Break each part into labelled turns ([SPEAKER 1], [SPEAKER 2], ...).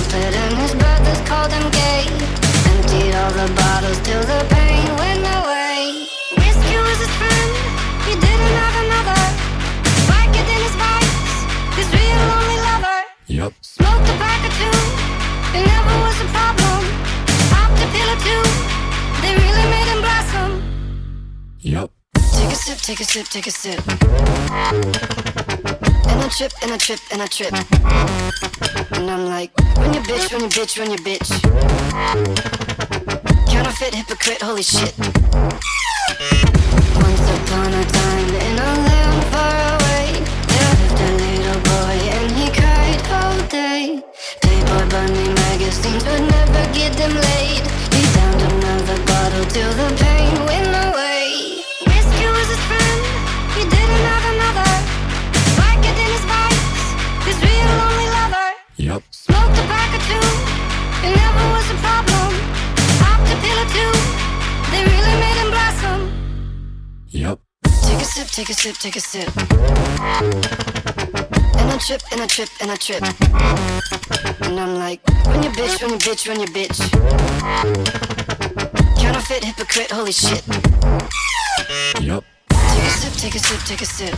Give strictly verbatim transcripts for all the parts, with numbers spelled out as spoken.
[SPEAKER 1] split and his brothers called him gay. Emptied all the bottles till the pain went away. Whiskey was his friend, he didn't have another. Biker than his vice, his real only lover.
[SPEAKER 2] Yep.
[SPEAKER 1] Smoked a pack or two, it never was a problem. Popped a pill or two, they really made him blossom.
[SPEAKER 2] Yep.
[SPEAKER 1] Take a sip, take a sip, take a sip. And a trip, and a trip, and a trip. And I'm like, run your bitch, run your bitch, run your bitch. Counterfeit, hypocrite, holy shit. Once upon a time in a land far away, there lived a little boy and he cried all day. Playboy Bunny magazines would never get them laid. He downed another bottle till the pain went away. Whiskey was his friend, he didn't have another. Biker than his vice, his real only lover.
[SPEAKER 2] Yep.
[SPEAKER 1] Smoked a pack or two, it never was a problem. Popped a pill or two, they really made him blossom.
[SPEAKER 2] Yep.
[SPEAKER 1] Take a sip, take a sip, take a sip. And a trip, and a trip, and a trip. And I'm like, run your bitch, run your bitch, run your bitch. Counterfeit, hypocrite, holy shit.
[SPEAKER 2] Yep.
[SPEAKER 1] Take a sip, take a sip, take a sip.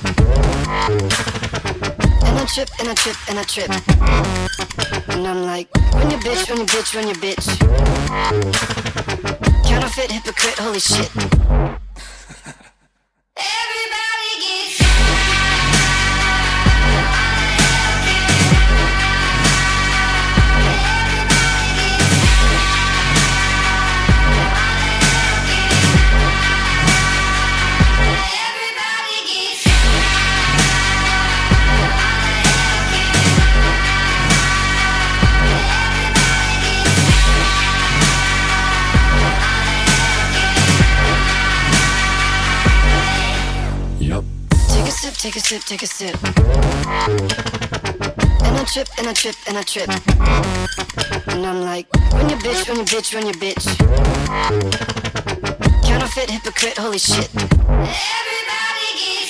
[SPEAKER 1] And a trip, and a trip, and a trip. And I'm like, run your bitch, run your bitch, run your bitch. Counterfeit, hypocrite, holy shit. Everybody gets take a sip, take a sip. And a trip, and a trip, and a trip. And I'm like, run your bitch, run your bitch, run your bitch. Counterfeit, hypocrite, holy shit. Everybody get